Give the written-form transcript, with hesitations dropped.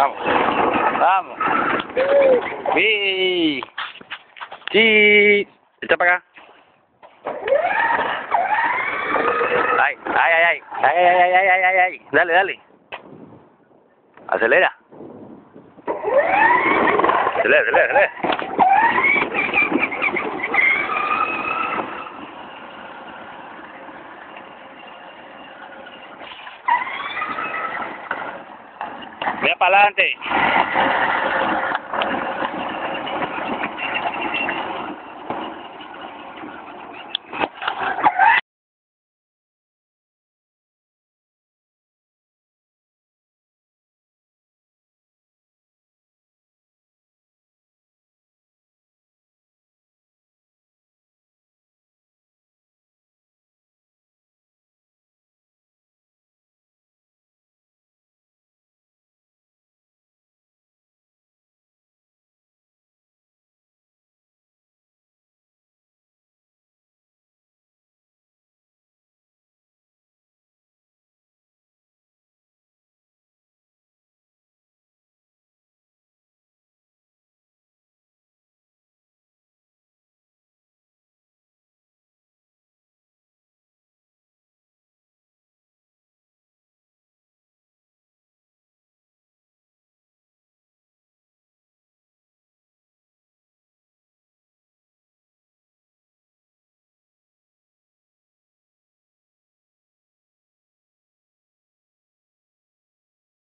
Vamos. Vamos. Sí. Sí. Echa para acá. Ay, ay, ay, ay. Ay, ay, ay, ay, ay, ay, ay. Dale, dale. Acelera. Acelera, acelera, acelera. Mira para adelante.